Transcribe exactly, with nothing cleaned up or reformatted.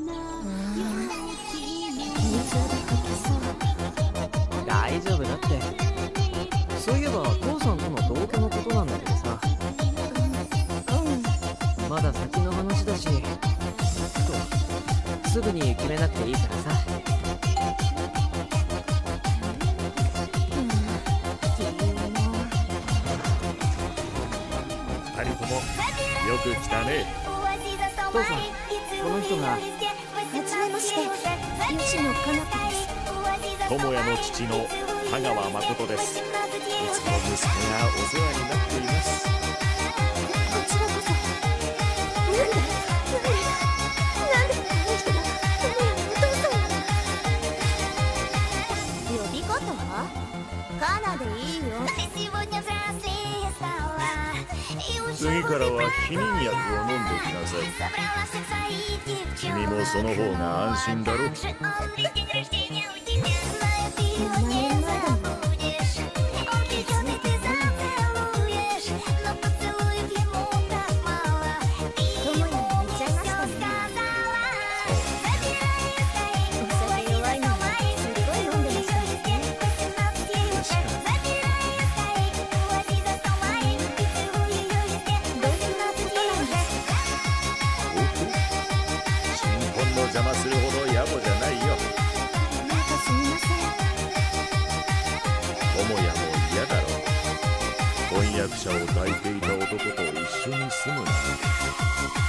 大丈夫だって。そういえば父さんとの同居のことなんだけどさ。うん、まだ先の話だし、とすぐに決めなくていいからさ。 二人ともよく来たね。 父さん、この人が。 はじめまして、吉野かな子です。 智也の父の田川誠です。いつも息子がお世話になっています。 こちらこそ。なんでなんでなんでこの人が智也のお父さんなの。呼び方はカナでいいよ。 次からは避妊薬を飲んできなさい。君もその方が安心だろ。邪魔するほど野暮じゃないよ。 なんかすみません。 智也も嫌だろう。婚約者を抱いていた男と一緒に住むなんて。